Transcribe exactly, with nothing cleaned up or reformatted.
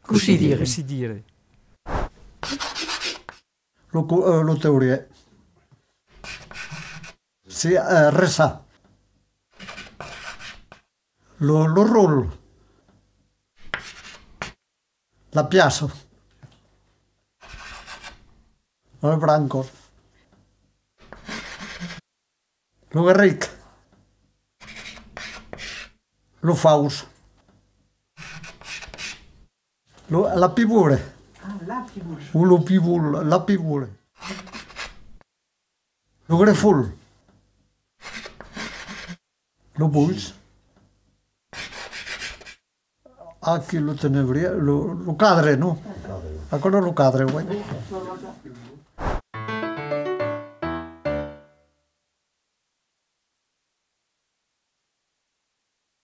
Così dire. Così dire. Lo, uh, lo teorie. Si uh, resa. Lo, lo rollo. La piasso. Lo branco. Lo garric. Lo faus. Lo, la pivure. Ah, la figura. O lo pivul, la pivure. Lo greful. Lo bulls. Aquí lo tenebria, lo, lo cadre, no? Ancora lo cadre, guai.